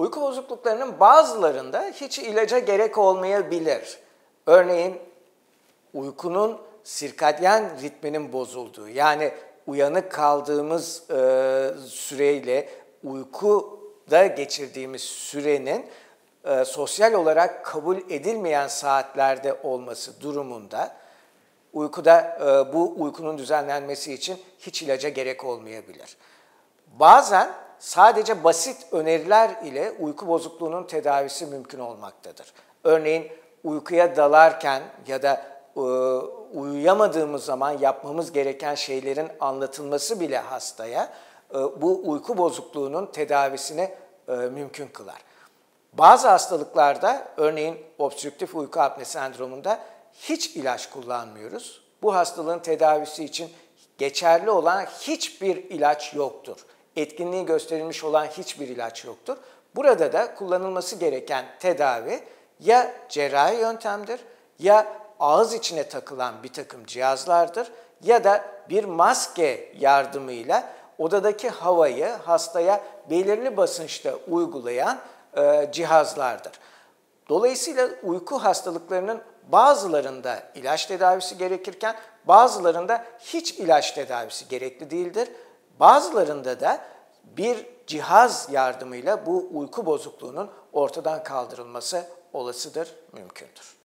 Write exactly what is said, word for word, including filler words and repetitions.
Uyku bozukluklarının bazılarında hiç ilaca gerek olmayabilir. Örneğin uykunun sirkadyen ritminin bozulduğu, yani uyanık kaldığımız e, süreyle uykuda geçirdiğimiz sürenin e, sosyal olarak kabul edilmeyen saatlerde olması durumunda uykuda e, bu uykunun düzenlenmesi için hiç ilaca gerek olmayabilir. Bazen sadece basit öneriler ile uyku bozukluğunun tedavisi mümkün olmaktadır. Örneğin uykuya dalarken ya da e, uyuyamadığımız zaman yapmamız gereken şeylerin anlatılması bile hastaya e, bu uyku bozukluğunun tedavisini e, mümkün kılar. Bazı hastalıklarda, örneğin obstrüktif uyku apne sendromunda hiç ilaç kullanmıyoruz. Bu hastalığın tedavisi için geçerli olan hiçbir ilaç yoktur. Etkinliği gösterilmiş olan hiçbir ilaç yoktur. Burada da kullanılması gereken tedavi ya cerrahi yöntemdir, ya ağız içine takılan bir takım cihazlardır ya da bir maske yardımıyla odadaki havayı hastaya belirli basınçta uygulayan e, cihazlardır. Dolayısıyla uyku hastalıklarının bazılarında ilaç tedavisi gerekirken bazılarında hiç ilaç tedavisi gerekli değildir. Bazılarında da bir cihaz yardımıyla bu uyku bozukluğunun ortadan kaldırılması olasıdır, mümkündür.